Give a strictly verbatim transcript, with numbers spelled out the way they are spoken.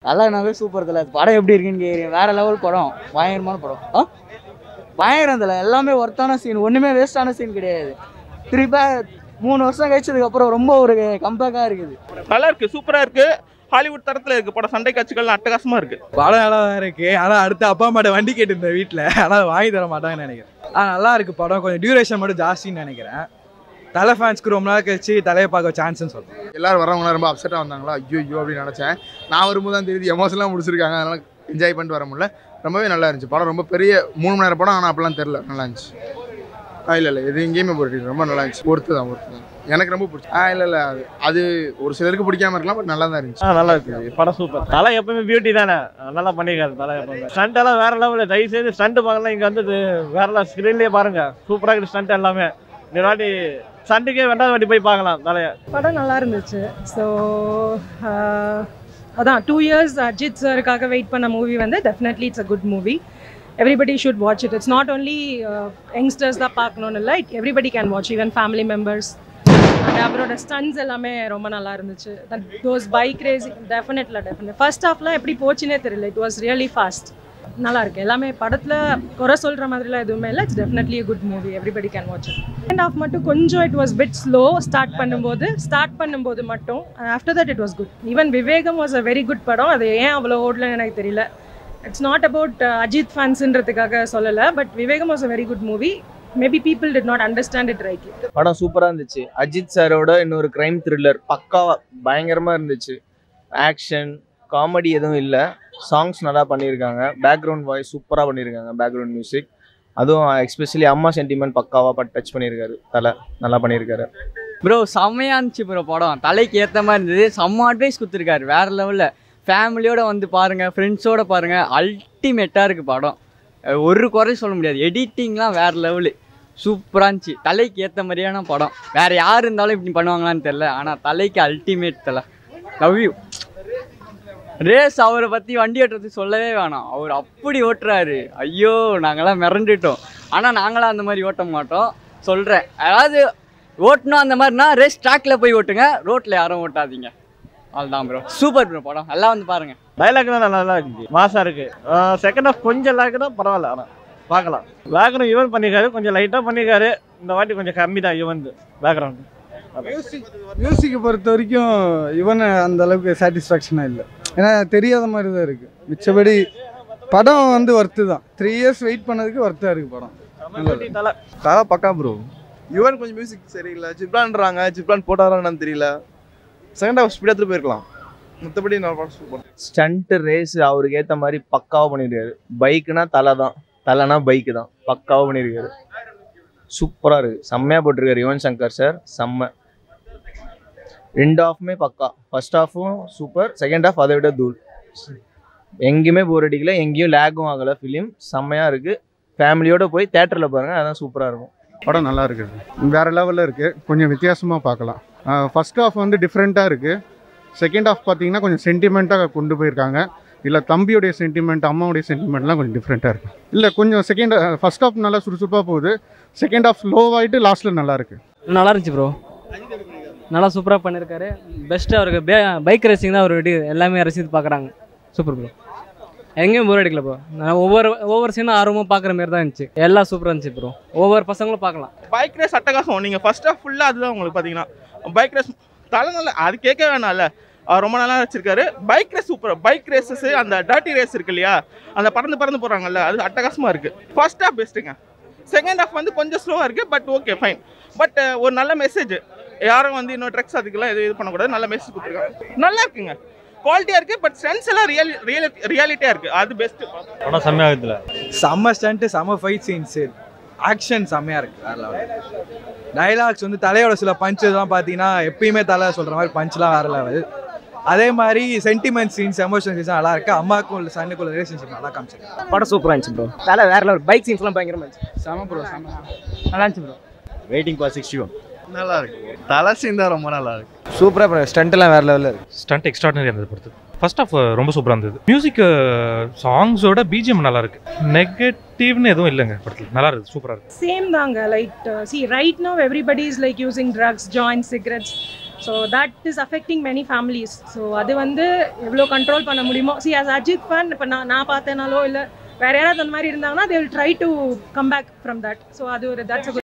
தலனாவே super தலை. படம் எப்படி இருக்குன்னு கேட்குறீங்க, வேற லெவல் படம், பயங்கரமான படம். ஆ பயங்கரம் தலை, எல்லாமே ஒர்த்தான சீன், ஒன்றுமே வேஸ்டான சீன் கிடையாது. திருப்பி மூணு வருஷம் கழிச்சதுக்கு அப்புறம் ரொம்ப ஒரு கம்பேக்காக இருக்குது. நல்லா இருக்கு, சூப்பராக இருக்கு, ஹாலிவுட் தரத்தில் இருக்கு படம். சண்டை காட்சிகள் அட்டகாசமாக இருக்கு. படம் நல்லா தான் இருக்கு. ஆனால் அடுத்து அப்பா அம்மாட்ட வண்டி கேட்டுருந்தேன் வீட்டில், ஆனால் வாங்கி தர மாட்டாங்கன்னு நினைக்கிறேன். ஆ நல்லா இருக்கு படம், கொஞ்சம் டியூரேஷன் மட்டும் ஜாஸ்தின்னு நினைக்கிறேன். தலை ஃபேன்ஸ்க்கு ரொம்ப நாள் கழிச்சு தலையை பார்க்க சான்ஸ்ன்னு சொல்கிறேன். எல்லாரும் வரவங்களாம் ரொம்ப அப்செட்டாக வந்தாங்களா, ஐயோ ஐயோ அப்படின்னு நினச்சேன். நான் வரும்போது தான் தெரியுது எமோஷனலாக முடிச்சிருக்காங்க, அதனால் என்ஜாய் பண்ணிட்டு வர முடியல. ரொம்பவே நல்லா இருந்துச்சு படம். ரொம்ப பெரிய மூணு மணி நேரம் படம், ஆனால் அப்படிலாம் தெரில, நல்லா இருந்துச்சு. ஆ இல்லை இல்லை இது எங்கேயுமே போட்டு ரொம்ப நல்லா இருந்துச்சு. பொறுத்து தான் பொறுத்து தான் எனக்கு ரொம்ப பிடிச்சி. ஆ இல்லை இல்லை அது அது ஒரு சிலருக்கு பிடிக்காம இருக்கலாம், பட் நல்லா தான் இருந்துச்சு. ஆ நல்லா இருக்கு படம், சூப்பர். தலை எப்பவுமே பியூட்டி தானே, நல்லா பண்ணியிருக்காரு தலை எப்பவுமே. ஸ்டண்ட் எல்லாம் வேற லெவலில், தயவு செய்து ஸ்டண்ட் பார்க்கலாம். இங்கே வந்து வேற லெவல் ஸ்க்ரீன்லேயே பாருங்க, சூப்பராக இருக்குது ஸ்டண்ட் எல்லாமே. இந்த வாட்டி ஸ்டண்ட்டுக்கே ரெண்டாவது வாட்டி போய் பார்க்கலாம் தலையை. படம் நல்லா இருந்துச்சு. ஸோ அதான் டூ இயர்ஸ் அஜித் சாருக்காக வெயிட் பண்ண மூவி வந்து definitely it's a good movie. Everybody should watch it. It's not only youngsters தான் பார்க்கணும்னு இல்லை, it everybody can watch, even family members. And அவரோட ஸ்டன்ஸ் எல்லாமே ரொம்ப நல்லா இருந்துச்சு. Those bike race definitely definite first ஹாஃப்லாம் எப்படி போச்சுன்னே தெரியல, இட் வாஸ் ரியலி ஃபாஸ்ட். நல்லா இருக்கு எல்லாமே. படத்தில் குறை சொல்கிற மாதிரிலாம் எதுவுமே இல்லை. It's definitely a good movie, everybody can watch it. Second half மட்டும் கொஞ்சம் it was bit slow start பண்ணும்போது ஸ்டார்ட் பண்ணும்போது மட்டும். After that it was good. Even Vivegam was a very good படம். அது ஏன் அவ்வளோ ஓடலன்னு எனக்கு தெரியல. இட்ஸ் நாட் அபவுட் அஜித் ஃபேன்ஸுன்றதுக்காக சொல்லலை, but Vivegam was a very good movie. Maybe people did not understand it rightly. படம் சூப்பராக இருந்துச்சு. அஜித் சாரோட இன்னொரு கிரைம் த்ரில்லர் பக்காவாக பயங்கரமாக இருந்துச்சு. ஆக்ஷன் காமெடி எதுவும் இல்லை, சாங்ஸ் நல்லா பண்ணியிருக்காங்க, பேக்ரவுண்ட் வாய்ஸ் சூப்பராக பண்ணியிருக்காங்க, பேக்ரவுண்ட் மியூசிக். அதுவும் எஸ்பெஷலி அம்மா சென்டிமெண்ட் பக்காவாக பட் டச் பண்ணியிருக்காரு தலை, நல்லா பண்ணியிருக்காரு. ப்ரோ செம்மையாக இருந்துச்சு ப்ரோ படம், தலைக்கு ஏற்ற மாதிரி இருந்தது. செம்ம அட்வைஸ் கொடுத்துருக்காரு, வேறு லெவலில். ஃபேமிலியோடு வந்து பாருங்கள், ஃப்ரெண்ட்ஸோடு பாருங்கள், அல்டிமேட்டாக இருக்குது படம். ஒரு குறை சொல்ல முடியாது. எடிட்டிங்லாம் வேறு லெவலு, சூப்பராக இருந்துச்சு. தலைக்கு ஏற்ற மாதிரியான படம். வேறு யார் இருந்தாலும் இப்படி பண்ணுவாங்களான்னு தெரில, ஆனால் தலைக்கு அல்டிமேட் தலை. Love you. ரேஸ் அவரை பற்றி வண்டி ஓட்டுறது சொல்லவே வேணாம், அவர் அப்படி ஓட்டுறாரு. ஐயோ நாங்களாம் மிரண்டுட்டோம். ஆனால் நாங்களாம் அந்த மாதிரி ஓட்ட மாட்டோம் சொல்கிறேன். அதாவது ஓட்டணும் அந்த மாதிரினா ரேஸ் ட்ராக்கில் போய் ஓட்டுங்க, ரோட்டில் யாரும் ஓட்டாதீங்க. அதுதான் ப்ரோ, சூப்பர் ப்ரோ படம், எல்லாம் வந்து பாருங்கள். டைலாக் தான் நல்லா இருந்துச்சு, மாசாக இருக்குது. செகண்ட் ஹாஃப் கொஞ்சம் லேக்கு தான், பரவாயில்ல, ஆனால் பார்க்கலாம். பேக்ரவுண்ட் யுவன் பண்ணியிருக்காரு, கொஞ்சம் லைட்டாக பண்ணியிருக்காரு. இந்த வாட்டி கொஞ்சம் கம்மி தான் யுவன் பேக்ரவுண்டு. மியூசிக் மியூசிக்கை பொறுத்த வரைக்கும் இவன் அந்த அளவுக்கு சாட்டிஸ்ஃபேக்ஷனாக இல்லை, ஏன்னா தெரியாத மாதிரி தான் இருக்குது. மிச்சபடி படம் வந்து ஒர்த்து தான். த்ரீ இயர்ஸ் வெயிட் பண்ணதுக்கு ஒர்த்தாக இருக்குது படம். தலை தலை பக்கா ப்ரோ. யுவன் கொஞ்சம் மியூசிக் சரியில்லை, ஜிப்லான்றாங்க, ஜிப்லான் போட்டாரான்னு தெரியல. செகண்ட் ஹாஃப் ஸ்பீடாக எடுத்துகிட்டு போயிருக்கலாம். மற்றபடி நான் படம் சூப்பர். ஸ்டண்ட்டு ரேஸ் அவருக்கு ஏற்ற மாதிரி பக்காவாக பண்ணியிருக்காரு. பைக்குனா தலை தான், தலைனா பைக்கு தான், பக்காவாக பண்ணியிருக்காரு. சூப்பராக இருக்குது, செம்மையாக போட்டிருக்காரு யுவன் சங்கர் சார், செம்ம. ரெண்டு ஹாஃபுமே பக்கா. ஃபர்ஸ்ட் ஹாஃபும் சூப்பர், செகண்ட் ஹாஃப் அதை விட தூள். எங்கேயுமே போர் அடிக்கல, எங்கேயும் லேகும் ஆகலை. ஃபிலிம் செம்மையாக இருக்குது. ஃபேமிலியோடு போய் தேட்டரில் பாருங்கள், அதான் சூப்பராக இருக்கும். படம் நல்லா இருக்குது, வேறு லெவலில் இருக்குது, கொஞ்சம் வித்தியாசமாக பார்க்கலாம். ஃபர்ஸ்ட் ஹாஃப் வந்து டிஃப்ரெண்ட்டாக இருக்குது. செகண்ட் ஹாஃப் பார்த்தீங்கன்னா கொஞ்சம் சென்டிமெண்ட்டாக கொண்டு போயிருக்காங்க. இல்லை தம்பியோடைய சென்டிமெண்ட், அம்மாவுடைய சென்டிமெண்ட்லாம் கொஞ்சம் டிஃப்ரெண்ட்டாக இருக்குது. இல்லை கொஞ்சம் செகண்ட் ஃபர்ஸ்ட் ஹாஃப் நல்லா சுறுசுறுப்பாக போகுது, செகண்ட் ஹாஃப் லோவாகிட்டு லாஸ்ட்டில் நல்லா இருக்குது. நல்லா இருந்துச்சு ப்ரோ, நல்லா சூப்பராக பண்ணியிருக்காரு. பெஸ்ட்டு அவருக்கு பே பைக் ரேசிங் தான் அவர் எல்லாமே ரசித்து பார்க்குறாங்க. சூப்பர் ப்ரோ, எங்கேயும் போர் அடிக்கல ப்ரோ. நான் ஒவ்வொரு ஒவ்வொரு சீனும் ஆர்வமாக பார்க்குற மாதிரி தான் இருந்துச்சு. எல்லாம் சூப்பராக இருந்துச்சு ப்ரோ, ஒவ்வொரு பசங்களும் பார்க்கலாம். பைக் ரேஸ் அட்டகாசம். நீங்கள் ஃபர்ஸ்ட் ஹாஃப் ஃபுல்லாக அதுதான் உங்களுக்கு பார்த்தீங்கன்னா. பைக் ரேஸ் தலை நல்லா, அது கேட்க வேணாம்ல, அவர் ரொம்ப நல்லா வச்சிருக்காரு. Bike race super. Bike races, அந்த டர்ட்டி ரேஸ் இருக்கு இல்லையா, அந்த பறந்து பறந்து போகிறாங்கல்ல, அது அட்டகாசமாக இருக்குது. ஃபர்ஸ்ட் ஹாஃப் பெஸ்ட்டுங்க. செகண்ட் ஹாஃப் வந்து கொஞ்சம் ஸ்லோவாக இருக்குது, பட் ஓகே ஃபைன். பட் ஒரு நல்ல மெசேஜ், யாரும் வந்து இன்னும் ட்ரக்ஸ் அதுக்கெல்லாம் எதுவும் இது பண்ணக்கூடாது, நல்ல மெசேஜ் கொடுத்துருக்காங்க. நல்லா இருக்குங்க, குவாலிட்டியாக இருக்குது. பட் ஸ்டன்ஸ் எல்லாம் ரியல் ரியல் ரியாலிட்டியாக இருக்குது, அது பெஸ்ட்டு. படம் செம்மையாக இருக்குல்ல, செம்ம ஸ்டண்ட்டு, செம்ம ஃபைட் சீன்ஸு, ஆக்ஷன் செம்மையாக இருக்குது, வேறு லெவல். டைலாக்ஸ் வந்து தலையோட சில பஞ்செல்லாம் பார்த்தீங்கன்னா எப்பயுமே தலை சொல்கிற மாதிரி பஞ்செலாம் வேறு லெவல். அதே மாதிரி சென்டிமெண்ட் சீன்ஸ், எமோஷனல் சீன்ஸ் நல்லா இருக்குது. அம்மாவுக்கும் இல்லை சன்னுக்குள்ள ரிலேஷன்ஷிப் நல்லா காமிச்சிருக்கு. படம் சூப்பராக இருந்துச்சு ப்ரோ, தலை வேறு லெவல். பைக் சீன்ஸ்லாம் பயங்கரமாக இருந்துச்சு. செம ப்ரோ, செம நல்லா இருந்துச்சு bro. Waiting for sixty one நல்லா இருக்கு. தலை சீன் தான் ரொம்ப நல்லா இருக்கு, சூப்பராக ப்ரோ. ஸ்டண்ட்லாம் வேறு லெவலில் இருக்குது. ஸ்டண்ட் எக்ஸ்ட்ராடனரி இருந்தது பொறுத்து. ஃபர்ஸ்ட் ஆஃப் ரொம்ப சூப்பராக இருந்தது. மியூசிக் சாங்ஸோட பிஜிஎம் நல்லா இருக்கு, நெகட்டிவ்னு எதுவும் இல்லைங்க படத்தில். நல்லா இருக்குது, சூப்பராக இருக்குது. சேம் தாங்க. Like see right now everybody is like using drugs, joint, cigarettes. So that is affecting many families. So அது வந்து எவ்வளோ கண்ட்ரோல் பண்ண முடியுமோ. சி ஆஸ் அஜித் ஃபேன் இப்போ நான் நான் பார்த்தேனாலோ இல்லை வேறு யாராவது அந்த மாதிரி இருந்தாங்கன்னா they will try to come back from that. So அது ஒரு தட்ஸ்